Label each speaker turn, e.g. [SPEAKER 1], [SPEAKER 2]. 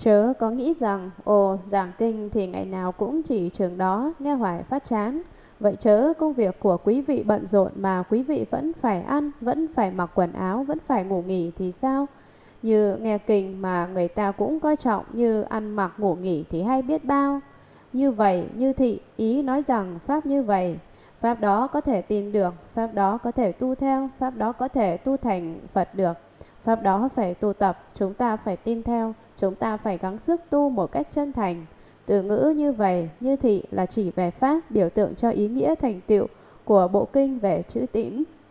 [SPEAKER 1] Chớ có nghĩ rằng, ồ, giảng kinh thì ngày nào cũng chỉ trường đó, nghe hoài phát chán. Vậy chớ công việc của quý vị bận rộn mà quý vị vẫn phải ăn, vẫn phải mặc quần áo, vẫn phải ngủ nghỉ thì sao? Như nghe kinh mà người ta cũng coi trọng, như ăn mặc ngủ nghỉ thì hay biết bao. Như vậy, như thị, ý nói rằng Pháp như vậy, Pháp đó có thể tin được, Pháp đó có thể tu theo, Pháp đó có thể tu thành Phật được. Pháp đó phải tu tập, chúng ta phải tin theo, chúng ta phải gắng sức tu một cách chân thành. Từ ngữ như vậy, như thị là chỉ về Pháp, biểu tượng cho ý nghĩa thành tựu của bộ kinh về chữ tín.